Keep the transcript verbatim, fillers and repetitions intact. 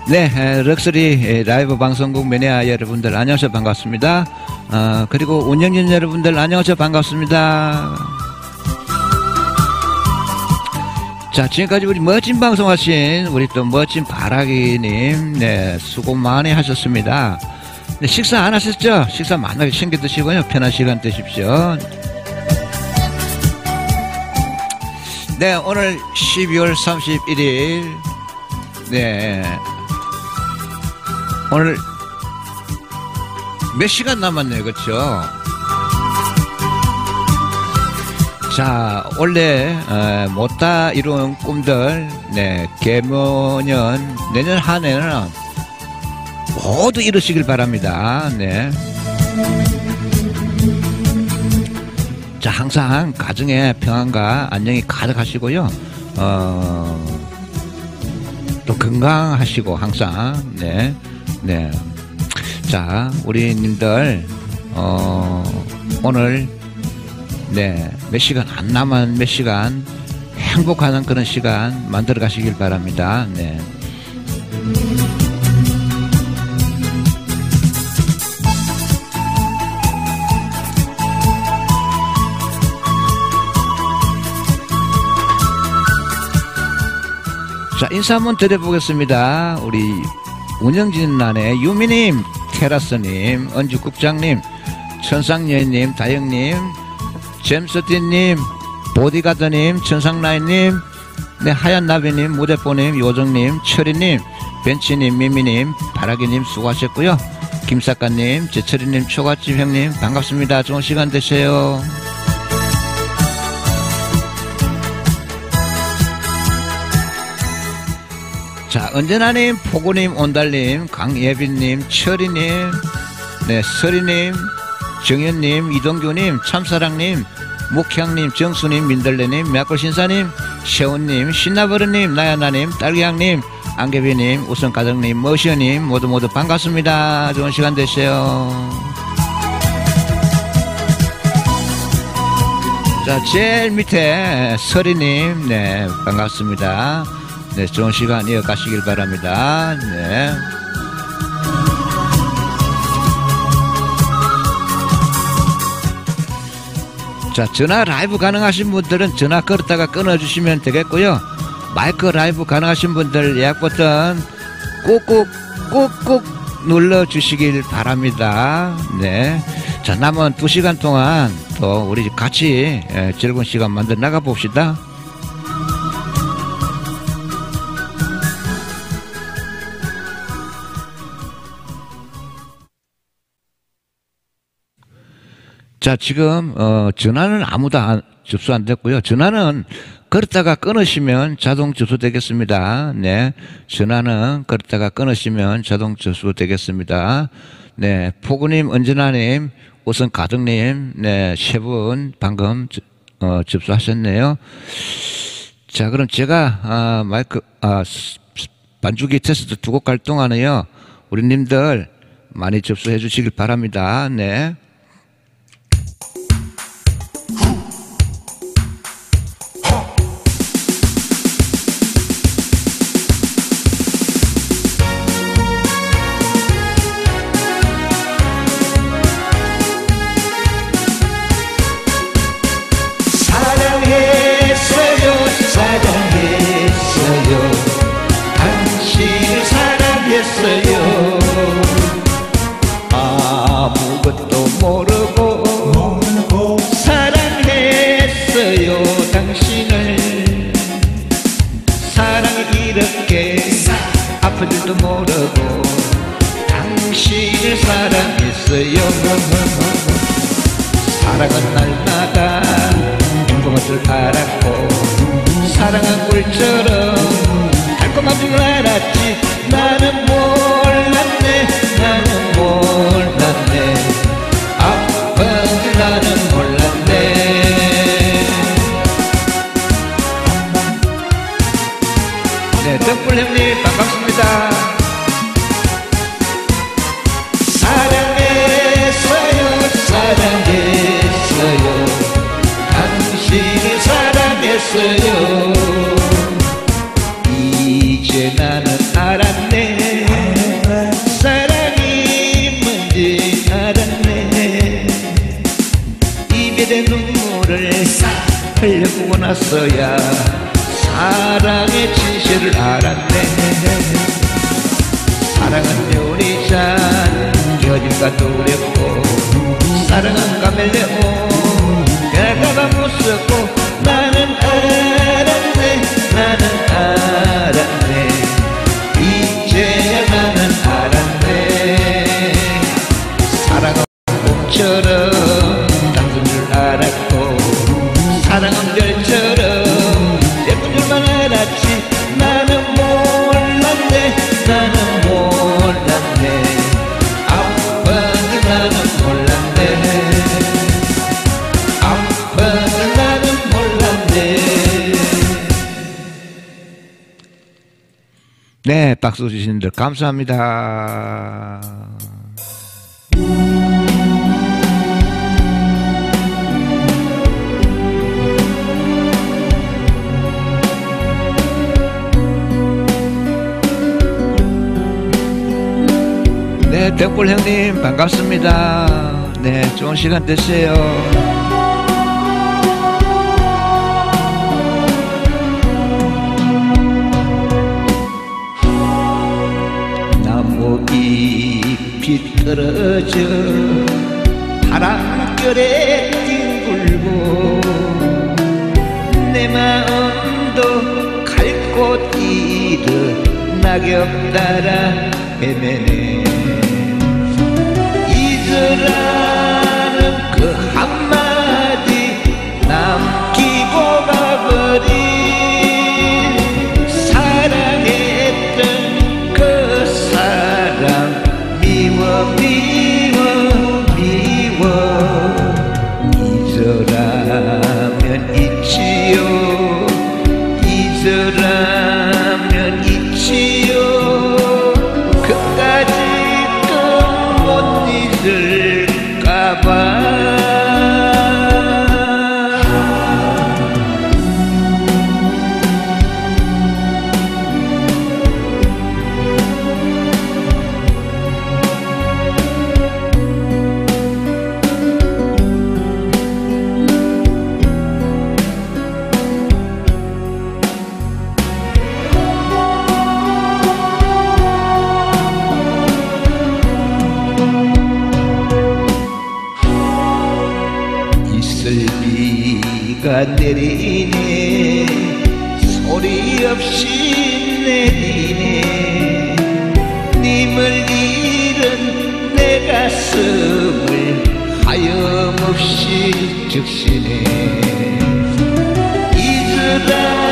네, 럭셔리 라이브 방송국 매니아 여러분들 안녕하세요. 반갑습니다. 어, 그리고 운영진 여러분들 안녕하세요. 반갑습니다. 자, 지금까지 우리 멋진 방송 하신 우리 또 멋진 바라기님, 네, 수고 많이 하셨습니다. 네, 식사 안 하셨죠? 식사 만나게 챙겨 드시고요. 편한 시간 되십시오. 네, 오늘 십이월 삼십일일, 네, 오늘 몇 시간 남았네요. 그렇죠? 자, 원래 어, 못다 이룬 꿈들, 네, 개묘년 내년 한 해는 모두 이루시길 바랍니다. 네. 자, 항상 가정에 평안과 안녕이 가득하시고요. 어, 또 건강하시고 항상, 네, 네. 자, 우리 님들 어, 오늘 네, 몇 시간 안 남은 몇 시간 행복한 그런 시간 만들어 가시길 바랍니다. 네. 자, 인사 한번 드려보겠습니다. 우리 운영진 난의 유미님, 테라스님, 언주국장님, 천상여인님, 다영님, 잼스티님, 보디가드님, 천상라인님, 네, 하얀나비님, 무대뽀님, 요정님, 철이님, 벤치님, 미미님, 바라기님 수고하셨고요. 김사과님, 제철이님, 초가집 형님 반갑습니다. 좋은 시간 되세요. 자, 언제나님, 포구님, 온달님, 강예빈님, 철이님, 네, 서리님, 정현님, 이동규님, 참사랑님, 목향님, 정수님, 민들레님, мя꿀신사님, 세훈님, 신나버릇님, 나야나님, 딸기향님, 안개비님, 우선가정님, 머시어님 모두 모두 반갑습니다. 좋은 시간 되세요. 자, 제일 밑에 서리님, 네, 반갑습니다. 네, 좋은 시간 이어가시길 바랍니다. 네. 자, 전화 라이브 가능하신 분들은 전화 걸었다가 끊어주시면 되겠고요. 마이크 라이브 가능하신 분들 예약 버튼 꾹꾹 꾹꾹 눌러주시길 바랍니다. 네. 자, 남은 두 시간 동안 또 우리 같이 즐거운 시간 만들어 나가 봅시다. 자, 지금 어, 전화는 아무도 안, 접수 안 됐고요. 전화는 걸었다가 끊으시면 자동 접수 되겠습니다. 네, 전화는 걸었다가 끊으시면 자동 접수 되겠습니다. 네, 포구님, 언제나님, 우선 가정님, 네, 세 분 방금 어, 접수하셨네요. 자, 그럼 제가 아, 마이크 아, 반주기 테스트 두 곡 갈 동안에요, 우리 님들 많이 접수해 주시길 바랍니다. 네. 당신을 사랑했어요. 아무것도 모르고, 모르고 사랑했어요. 당신을 사랑을 이렇게 아픈 줄도 모르고 당신을 사랑했어요. 사랑은 날마다 행복한 줄 알았고, 사랑한 꿀처럼 달콤한 줄 알았지. 나는 몰랐네, 나는 몰랐네, 아픈 줄 나는 몰랐네. 네, 덕불 형님 반갑습니다. 사랑했어요, 사랑했어요, 당신을 사랑했어요. 이제 나는 알았네, 살려보고 나서야 사랑의 진실을 알았네. 사랑은 요리잔 겨질과 두렵고 사랑은 카멜레온 내가 무섭고 나는 알았네. 나는 알았네. 이제야 나는 알았네. 사랑은 봄처럼 당근 줄 알았고 사랑은 별처럼 예쁜 줄만 알았지. 나는 몰랐네. 나는 몰랐네. 아빠는 나는 몰랐네. 아빠는 나는 몰랐네. 네, 박수 주신 분들 감사합니다. 네, 덕불 형님 반갑습니다. 네, 좋은 시간 되세요. 나무 잎이 떨어져 바람결에 뒹굴고 내 마음도 갈 곳 잃어 낙엽 따라 헤매네. 잊으라는 그 한마디 남기고 가버린 사랑했던 그 사람 미워 미워 미워. 잊으라면 잊지요. 잊으라면 잊지요. 그까지 또 못 잊을까봐. 이슬비가 내리네. 소리 없이 내리네. 님을 잃은 내 가슴을 하염없이 적시네. 잊으라